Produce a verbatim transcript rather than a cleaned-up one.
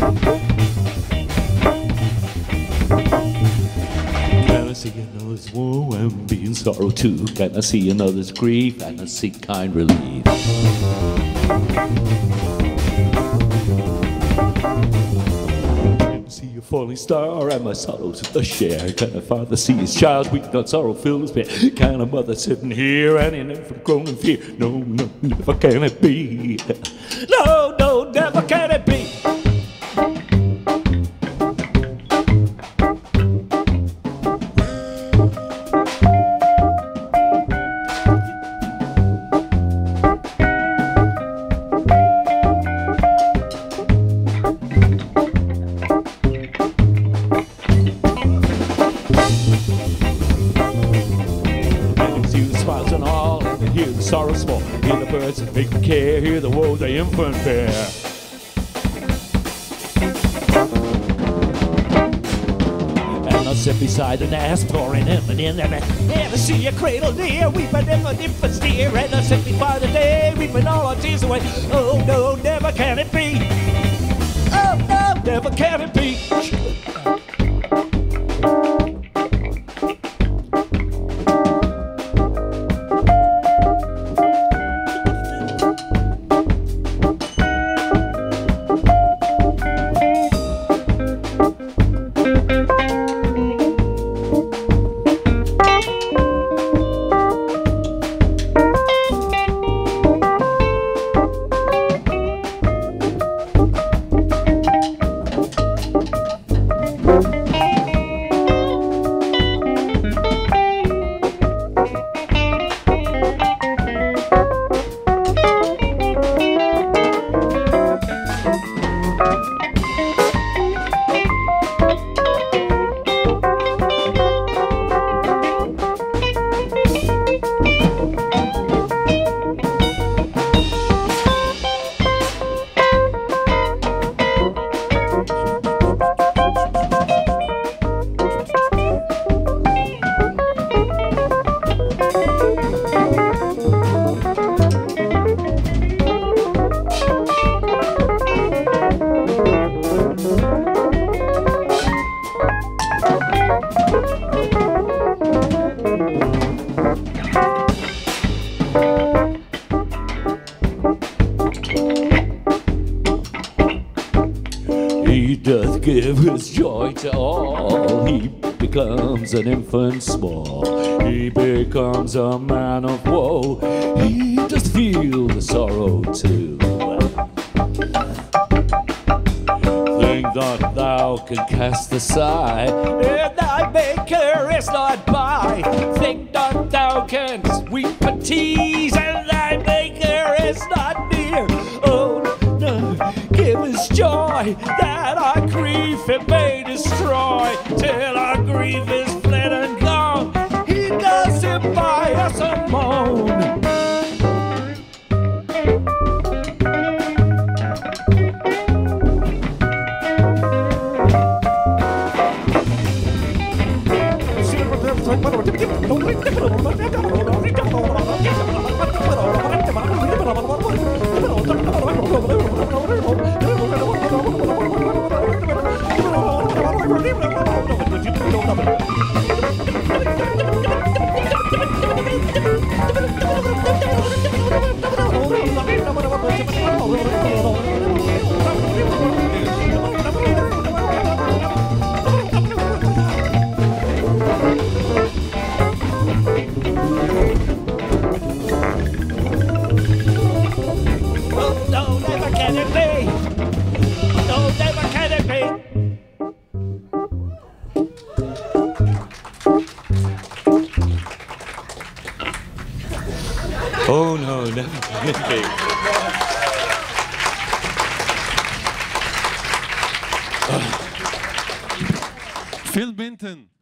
Can I see another's woe and be in sorrow too? Can I see another's grief and I seek kind relief? Can I see a falling star and my sorrows to share? Can a father see his child weep, not sorrow fill his bed? Can a mother sitting here and an infant grown in fear? No, no, never can it be. No, no, never can it be. Smiles and all, and hear the sorrow small, hear the birds that make them care, hear the woes the infant bear. And I'll sit beside an ass pouring in and in and I see a cradle near, weeping infant infants dear, and I'll sit by the day, weeping all our tears away. Oh no, never can it be. Oh no, never can it be. He doth give his joy to all. He becomes an infant small. He becomes a man of woe. He doth feel the sorrow too. Think that thou can cast the sigh, and thy maker is not by. Think not thou canst weep and tease, and thy maker is not near. Oh no, give us joy that our grief it may destroy, till our grief is fled and gone. He does it by us a moan. Oh no, never can it be. Phil Minton.